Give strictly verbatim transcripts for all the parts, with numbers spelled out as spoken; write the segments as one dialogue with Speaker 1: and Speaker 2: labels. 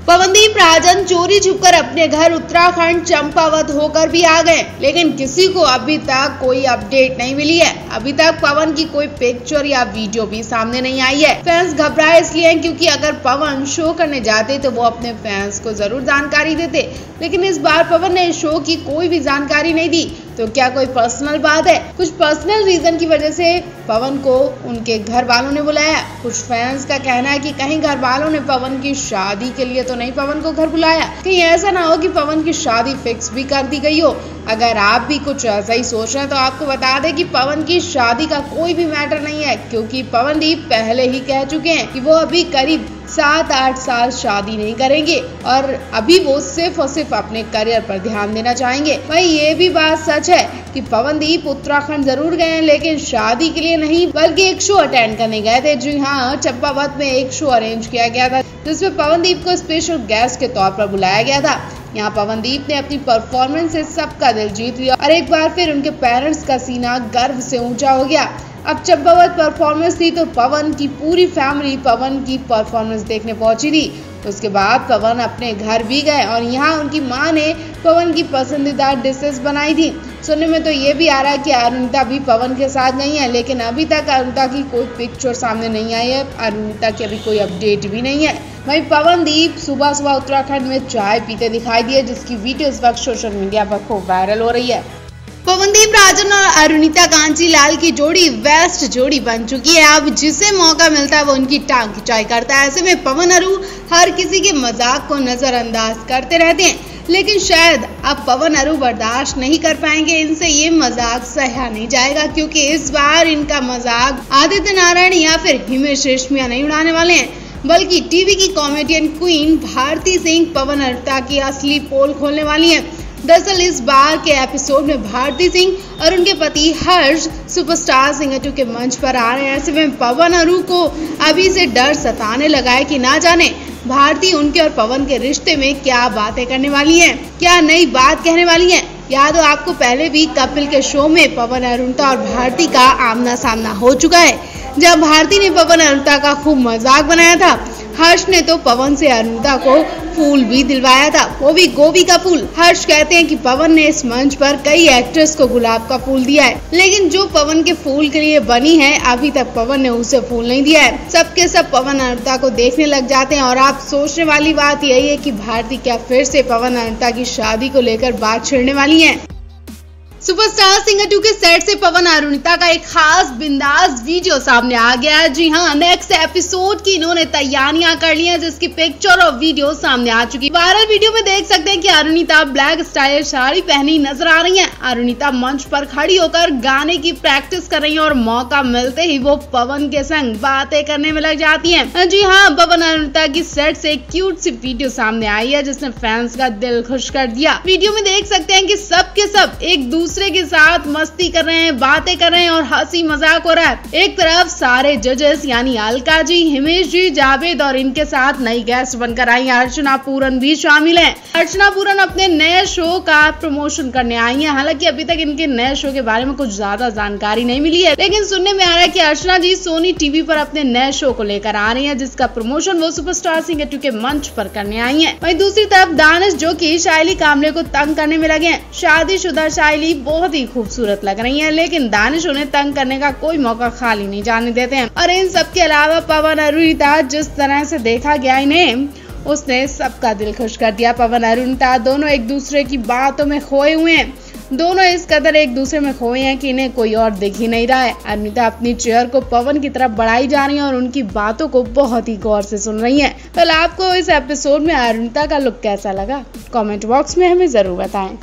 Speaker 1: पवनदीप राजन चोरी छुपकर अपने घर उत्तराखंड चंपावत होकर भी आ गए, लेकिन किसी को अभी तक कोई अपडेट नहीं मिली है। अभी तक पवन की कोई पिक्चर या वीडियो भी सामने नहीं आई है। फैंस घबराए इसलिए हैं क्योंकि अगर पवन शो करने जाते तो वो अपने फैंस को जरूर जानकारी देते, लेकिन इस बार पवन ने शो की कोई भी जानकारी नहीं दी। तो क्या कोई पर्सनल बात है? कुछ पर्सनल रीजन की वजह से पवन को उनके घर वालों ने बुलाया। कुछ फैंस का कहना है कि कहीं घर वालों ने पवन की शादी के लिए तो नहीं पवन को घर बुलाया, कहीं ऐसा ना हो कि पवन की शादी फिक्स भी कर दी गई हो। अगर आप भी कुछ ऐसा ही सोच रहे हैं तो आपको बता दें कि पवन की शादी का कोई भी मैटर नहीं है, क्योंकि पवनदीप पहले ही कह चुके हैं कि वो अभी करीब सात आठ साल शादी नहीं करेंगे और अभी वो सिर्फ और सिर्फ अपने करियर पर ध्यान देना चाहेंगे। भाई ये भी बात सच है कि पवनदीप उत्तराखंड जरूर गए हैं, लेकिन शादी के लिए नहीं बल्कि एक शो अटेंड करने गए थे। जी हाँ, चंपावत में एक शो अरेंज किया गया था जिसमें पवनदीप को स्पेशल गेस्ट के तौर पर बुलाया गया था। यहाँ पवनदीप ने अपनी परफॉर्मेंस से सबका दिल जीत लिया और एक बार फिर उनके पेरेंट्स का सीना गर्व से ऊंचा हो गया। अब चंपावत परफॉर्मेंस थी तो पवन की पूरी फैमिली पवन की परफॉर्मेंस देखने पहुंची थी। उसके बाद पवन अपने घर भी गए और यहाँ उनकी मां ने पवन की पसंदीदा डिशेस बनाई थी। सुनने में तो ये भी आ रहा है कि अरुणिता भी पवन के साथ गई है, लेकिन अभी तक अरुणिता की कोई पिक्चर सामने नहीं आई है। अरुणिता की अभी कोई अपडेट भी नहीं है। वहीं पवनदीप सुबह सुबह उत्तराखंड में चाय पीते दिखाई दिए, जिसकी वीडियो इस वक्त सोशल मीडिया पर खूब वायरल हो रही है। पवनदीप राजन और अरुणिता कांचीलाल की जोड़ी बेस्ट जोड़ी बन चुकी है। अब जिसे मौका मिलता है वो उनकी टांग खिंचाई करता है। ऐसे में पवन अरु हर किसी के मजाक को नजरअंदाज करते रहते हैं, लेकिन शायद अब पवन अरु बर्दाश्त नहीं कर पाएंगे। इनसे ये मजाक सहा नहीं जाएगा, क्योंकि इस बार इनका मजाक आदित्य नारायण या फिर हिमेश रेशमिया नहीं उड़ाने वाले हैं, बल्कि टीवी की कॉमेडियन क्वीन भारती सिंह पवन अरुणिता की असली पोल खोलने वाली हैं। दरअसल इस बार के एपिसोड में भारती सिंह और उनके पति हर्ष सुपरस्टार सिंगर टू के मंच पर आ रहे हैं। ऐसे में पवन अरु को अभी से डर सताने लगा है कि ना जाने भारती उनके और पवन के रिश्ते में क्या बातें करने वाली हैं, क्या नई बात कहने वाली हैं। याद हो आपको पहले भी कपिल के शो में पवन अरुणिता और भारती का आमना सामना हो चुका है, जब भारती ने पवन अरुणिता का खूब मजाक बनाया था। हर्ष ने तो पवन से अरुणिता को फूल भी दिलवाया था, वो भी गोभी का फूल। हर्ष कहते हैं कि पवन ने इस मंच पर कई एक्ट्रेस को गुलाब का फूल दिया है, लेकिन जो पवन के फूल के लिए बनी है अभी तक पवन ने उसे फूल नहीं दिया है। सबके सब पवन अरुणिता को देखने लग जाते हैं और आप सोचने वाली बात यही है कि भारती क्या फिर से पवन अरुणिता की शादी को लेकर बात छिड़ने वाली है। सुपरस्टार सिंगर टू के सेट से पवन अरुणिता का एक खास बिंदास वीडियो सामने आ गया है। जी हाँ, नेक्स्ट एपिसोड की इन्होंने तैयारियां कर ली हैं, जिसकी पिक्चर और वीडियो सामने आ चुकी है। वायरल वीडियो में देख सकते हैं कि अरुणिता ब्लैक स्टाइल साड़ी पहनी नजर आ रही हैं। अरुणिता मंच पर खड़ी होकर गाने की प्रैक्टिस कर रही हैं और मौका मिलते ही वो पवन के संग बातें करने में लग जाती हैं। जी हाँ, पवन अरुणिता की सेट से एक क्यूट सी वीडियो सामने आई है जिसने फैंस का दिल खुश कर दिया। वीडियो में देख सकते हैं कि सब के सब एक दूसरे दूसरे के साथ मस्ती कर रहे हैं, बातें कर रहे हैं और हंसी मजाक हो रहा है। एक तरफ सारे जजेस यानी अलका जी, हिमेश जी, जावेद और इनके साथ नई गेस्ट बनकर आई अर्चना पूरन भी शामिल हैं। अर्चना पूरन अपने नए शो का प्रमोशन करने आई हैं। हालांकि अभी तक इनके नए शो के बारे में कुछ ज्यादा जानकारी नहीं मिली है, लेकिन सुनने में आ रहा है कि अर्चना जी सोनी टीवी पर अपने नए शो को लेकर आ रही है, जिसका प्रमोशन वो सुपरस्टार सिंगर टू के मंच पर करने आई है। वहीं दूसरी तरफ दानिश, जो की शाइली कामले को तंग करने में लगे हैं। शादीशुदा शाइली बहुत ही खूबसूरत लग रही हैं, लेकिन दानिश उन्हें तंग करने का कोई मौका खाली नहीं जाने देते हैं। और इन सब के अलावा पवन अरुणिता, जिस तरह से देखा गया इन्हें, उसने सबका दिल खुश कर दिया। पवन अरुणिता दोनों एक दूसरे की बातों में खोए हुए हैं। दोनों इस कदर एक दूसरे में खोए हैं कि इन्हें कोई और दिख ही नहीं रहा है। अरुणिता अपनी चेयर को पवन की तरफ बढ़ाई जा रही है और उनकी बातों को बहुत ही गौर से सुन रही हैं। तो आपको इस एपिसोड में अरुणिता का लुक कैसा लगा, कमेंट बॉक्स में हमें जरूर बताएं।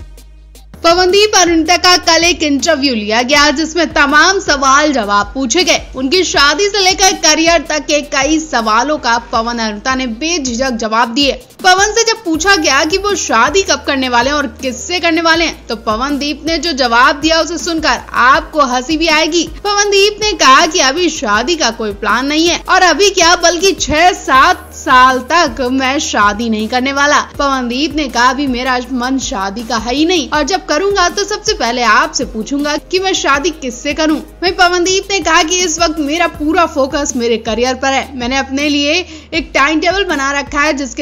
Speaker 1: पवनदीप अरुणिता का कल एक इंटरव्यू लिया गया जिसमें तमाम सवाल जवाब पूछे गए। उनकी शादी से लेकर करियर तक के कई सवालों का पवन अरुणिता ने बेझिझक जवाब दिए। पवन से जब पूछा गया कि वो शादी कब करने वाले हैं और किससे करने वाले हैं, तो पवनदीप ने जो जवाब दिया उसे सुनकर आपको हंसी भी आएगी। पवनदीप ने कहा कि अभी शादी का कोई प्लान नहीं है और अभी क्या बल्कि छह सात साल तक मैं शादी नहीं करने वाला। पवनदीप ने कहा अभी मेरा मन शादी का है ही नहीं और जब करूंगा तो सबसे पहले आपसे पूछूंगा कि मैं शादी किससे करूं। वहीं पवनदीप ने कहा कि इस वक्त मेरा पूरा फोकस मेरे करियर पर है। मैंने अपने लिए एक टाइम टेबल बना रखा है जिसके हिसाब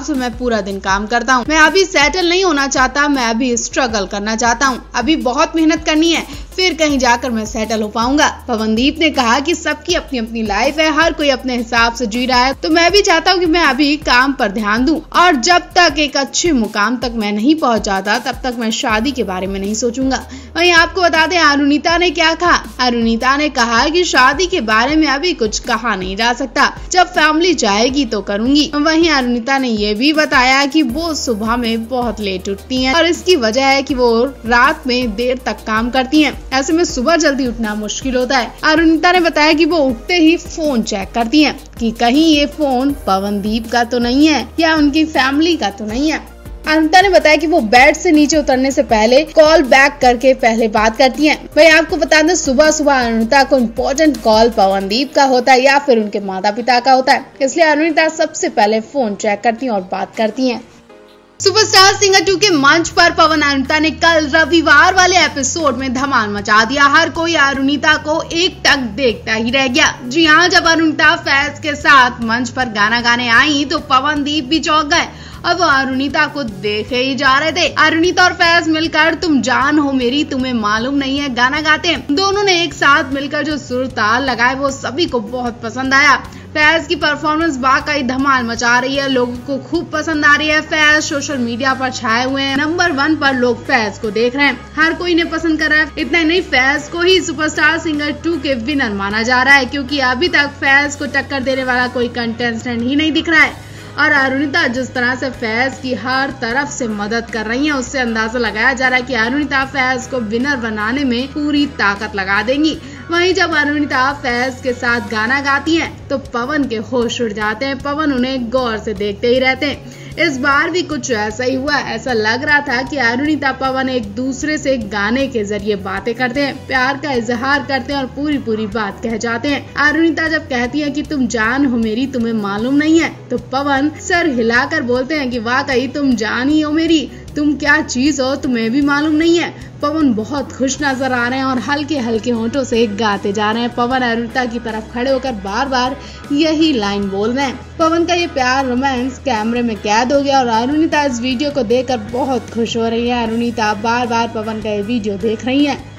Speaker 1: हिसाब से मैं पूरा दिन काम करता हूँ। मैं अभी सेटल नहीं होना चाहता, मैं अभी स्ट्रगल करना चाहता हूँ, अभी बहुत मेहनत करनी है, फिर कहीं जाकर मैं सेटल हो पाऊंगा। पवनदीप ने कहा कि सबकी अपनी अपनी लाइफ है, हर कोई अपने हिसाब से जी रहा है, तो मैं भी चाहता हूँ कि मैं अभी काम पर ध्यान दूं और जब तक एक अच्छे मुकाम तक मैं नहीं पहुँच जाता तब तक मैं शादी के बारे में नहीं सोचूंगा। वहीं आपको बता दें अरुणिता ने क्या कहा। अरुणिता ने कहा कि शादी के बारे में अभी कुछ कहा नहीं जा सकता, जब फैमिली चाहेगी तो करूंगी। वहीं अरुणिता ने यह भी बताया कि वो सुबह में बहुत लेट उठती हैं और इसकी वजह है कि वो रात में देर तक काम करती हैं, ऐसे में सुबह जल्दी उठना मुश्किल होता है। अरुणिता ने बताया कि वो उठते ही फोन चेक करती हैं कि कहीं ये फोन पवनदीप का तो नहीं है या उनकी फैमिली का तो नहीं है। अरुणिता ने बताया कि वो बेड से नीचे उतरने से पहले कॉल बैक करके पहले बात करती हैं। भाई आपको बता दें सुबह सुबह अरुणिता को इम्पोर्टेंट कॉल पवनदीप का होता है या फिर उनके माता पिता का होता है, इसलिए अरुणिता सबसे पहले फोन चेक करती हैं और बात करती हैं। सुपरस्टार सिंगर टू के मंच पर पवन अरुणिता ने कल रविवार वाले एपिसोड में धमाल मचा दिया। हर कोई अरुणिता को एक टक देखता ही रह गया। जी हाँ, जब अरुणिता फैज के साथ मंच पर गाना गाने आई तो पवनदीप भी चौंक गए और वो अरुणिता को देखे ही जा रहे थे। अरुणिता और फैज मिलकर तुम जान हो मेरी तुम्हें मालूम नहीं है गाना गाते हैं। दोनों ने एक साथ मिलकर जो सुर ताल लगाए वो सभी को बहुत पसंद आया। फैज की परफॉर्मेंस वाकई धमाल मचा रही है, लोगों को खूब पसंद आ रही है। फैज सोशल मीडिया पर छाए हुए हैं, नंबर वन पर लोग फैज को देख रहे हैं, हर कोई ने पसंद कर रहा है। इतना ही नहीं, फैज को ही सुपरस्टार सिंगर टू के विनर माना जा रहा है, क्योंकि अभी तक फैज को टक्कर देने वाला कोई कंटेस्टेंट ही नहीं दिख रहा है। और अरुणिता जिस तरह से फैज की हर तरफ से मदद कर रही है, उससे अंदाजा लगाया जा रहा है कि अरुणिता फैज को विनर बनाने में पूरी ताकत लगा देंगी। वहीं जब अरुणिता फैज के साथ गाना गाती हैं तो पवन के होश उड़ जाते हैं, पवन उन्हें गौर से देखते ही रहते हैं। इस बार भी कुछ ऐसा ही हुआ। ऐसा लग रहा था कि अरुणिता पवन एक दूसरे से गाने के जरिए बातें करते हैं, प्यार का इजहार करते हैं और पूरी पूरी बात कह जाते हैं। अरुणिता जब कहती है कि तुम जान हो मेरी तुम्हें मालूम नहीं है, तो पवन सर हिलाकर बोलते हैं कि वाकई तुम जान ही हो मेरी, तुम क्या चीज हो तुम्हें भी मालूम नहीं है। पवन बहुत खुश नजर आ रहे हैं और हल्के हल्के होंठों से गाते जा रहे हैं। पवन अरुणिता की तरफ खड़े होकर बार बार यही लाइन बोल रहे हैं। पवन का ये प्यार रोमांस कैमरे में कैद हो गया और अरुणिता इस वीडियो को देखकर बहुत खुश हो रही है। अरुणिता बार बार पवन का ये वीडियो देख रही है।